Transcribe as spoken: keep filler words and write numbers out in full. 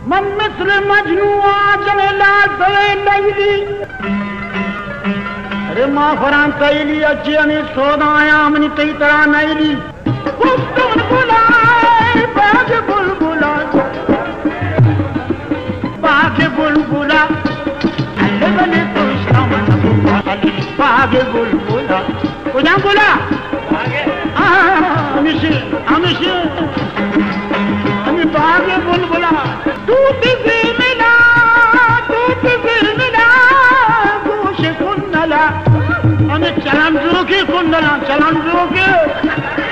من مثل مجنوع جميلة زي ليلي رما فران تيلي أجياني صودا يامني تيترا نيلي بستون بولاي باغ بلبلا باغ بلبلا اللبني توشتا من باغ بلبلا وجان بولا آه أمشي أمشي أمي باغ بلبلا توت زملا توت زملا गोश कुंडला अने चलन जोगी कुंडला चलन जोगी